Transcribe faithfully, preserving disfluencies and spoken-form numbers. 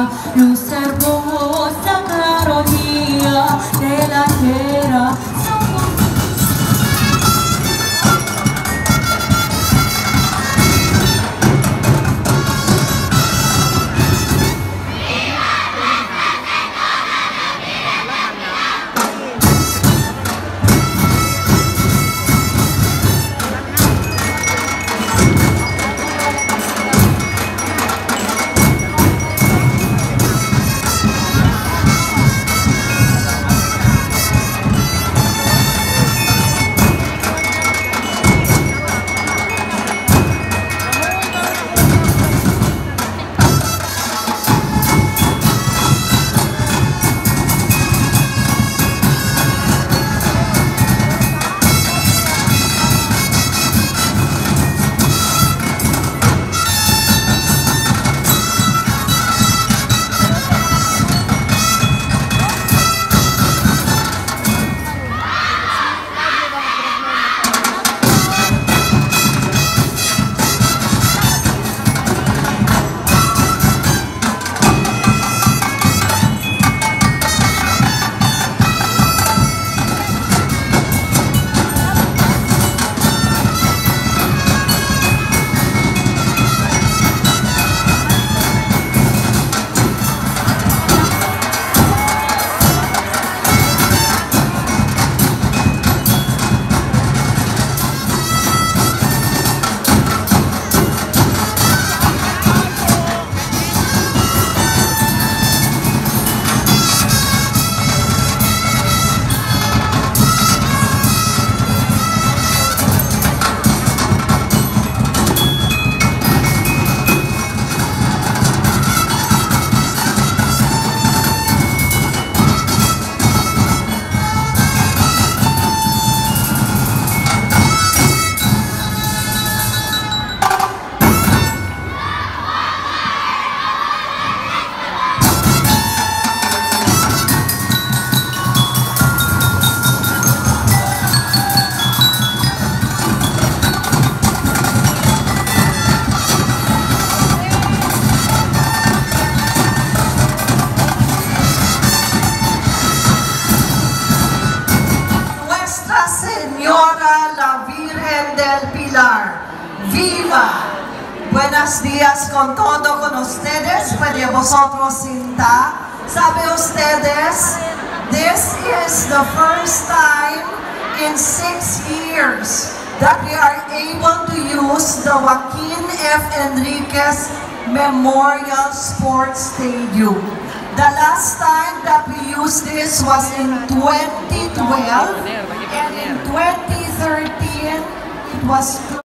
luz hermosa, caronía de la tierra. Viva! Buenos días con todo con ustedes. Puede vosotros sentar. ¿Sabe ustedes? This is the first time in six years that we are able to use the Joaquin F. Enriquez Memorial Sports Stadium. The last time that we used this was in twenty twelve, and in twenty thirteen it was